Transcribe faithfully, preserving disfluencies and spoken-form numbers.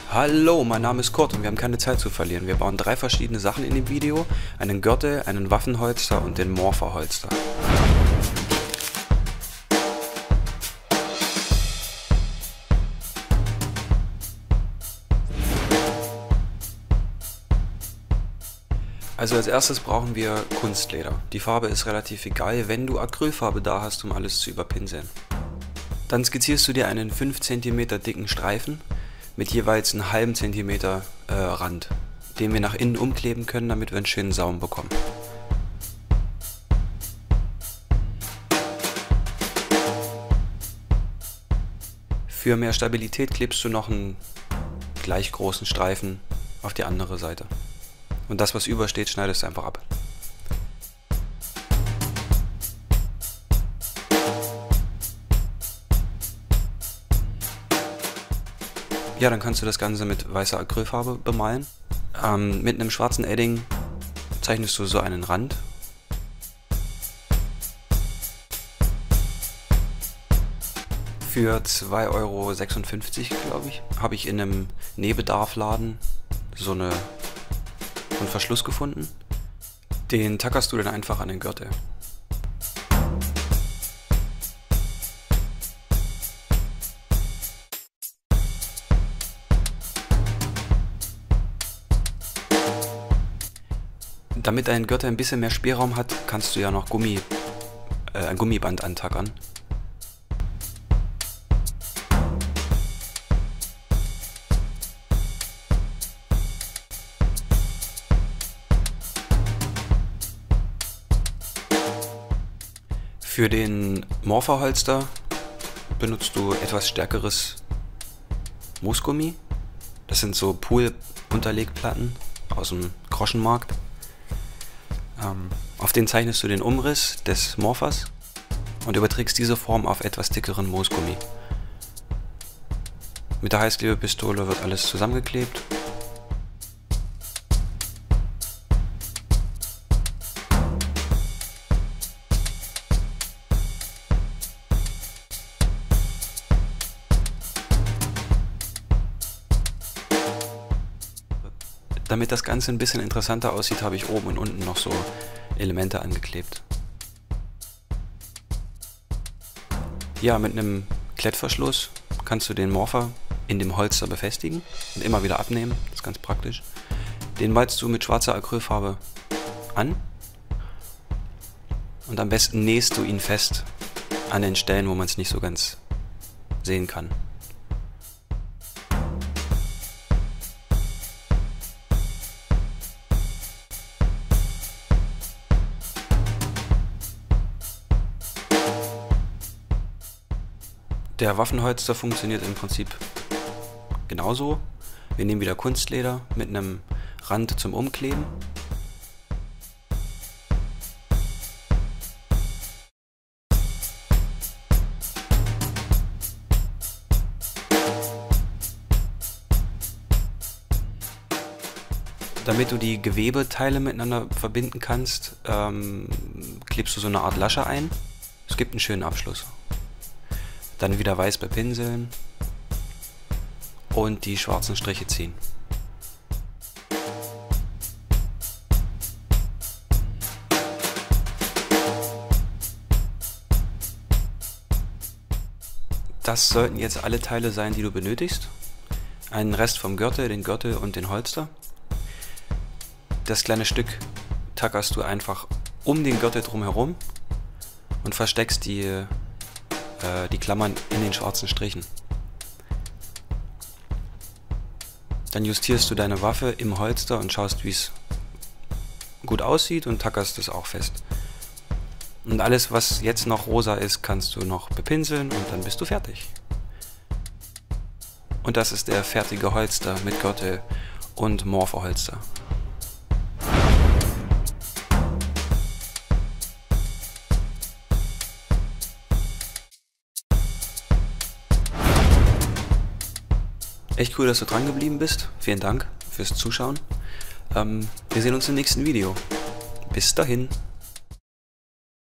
Hallo, mein Name ist Kurt und wir haben keine Zeit zu verlieren. Wir bauen drei verschiedene Sachen in dem Video. Einen Gürtel, einen Waffenholster und den Morpher-Holster. Also als erstes brauchen wir Kunstleder. Die Farbe ist relativ egal, wenn du Acrylfarbe da hast, um alles zu überpinseln. Dann skizzierst du dir einen fünf Zentimeter dicken Streifen mit jeweils einen halben Zentimeter äh, Rand, den wir nach innen umkleben können, damit wir einen schönen Saum bekommen. Für mehr Stabilität klebst du noch einen gleich großen Streifen auf die andere Seite. Und das, was übersteht, schneidest du einfach ab. Ja, dann kannst du das Ganze mit weißer Acrylfarbe bemalen. Ähm, mit einem schwarzen Edding zeichnest du so einen Rand. Für zwei Euro sechsundfünfzig, glaube ich, habe ich in einem Nähbedarfladen so eine, so einen Verschluss gefunden. Den tackerst du dann einfach an den Gürtel. Damit dein Gürtel ein bisschen mehr Spielraum hat, kannst du ja noch Gummi, äh, ein Gummiband antackern. Für den Morpher-Holster benutzt du etwas stärkeres Moosgummi. Das sind so Pool-Unterlegplatten aus dem Groschenmarkt. Ähm, auf den zeichnest du den Umriss des Morphers und überträgst diese Form auf etwas dickeren Moosgummi. Mit der Heißklebepistole wird alles zusammengeklebt. Damit das Ganze ein bisschen interessanter aussieht, habe ich oben und unten noch so Elemente angeklebt. Ja, mit einem Klettverschluss kannst du den Morpher in dem Holster befestigen und immer wieder abnehmen. Das ist ganz praktisch. Den malst du mit schwarzer Acrylfarbe an und am besten nähst du ihn fest an den Stellen, wo man es nicht so ganz sehen kann. Der Waffenholster funktioniert im Prinzip genauso. Wir nehmen wieder Kunstleder mit einem Rand zum Umkleben. Damit du die Gewebeteile miteinander verbinden kannst, ähm, klebst du so eine Art Lasche ein. Es gibt einen schönen Abschluss. Dann wieder weiß bepinseln und die schwarzen Striche ziehen. Das sollten jetzt alle Teile sein, die du benötigst. Einen Rest vom Gürtel, den Gürtel und den Holster. Das kleine Stück tackerst du einfach um den Gürtel drumherum und versteckst die die Klammern in den schwarzen Strichen. Dann justierst du deine Waffe im Holster und schaust, wie es gut aussieht und tackerst es auch fest. Und alles, was jetzt noch rosa ist, kannst du noch bepinseln und dann bist du fertig. Und das ist der fertige Holster mit Gürtel und Morpher-Holster. Echt cool, dass du dran geblieben bist. Vielen Dank fürs Zuschauen. Ähm, wir sehen uns im nächsten Video. Bis dahin.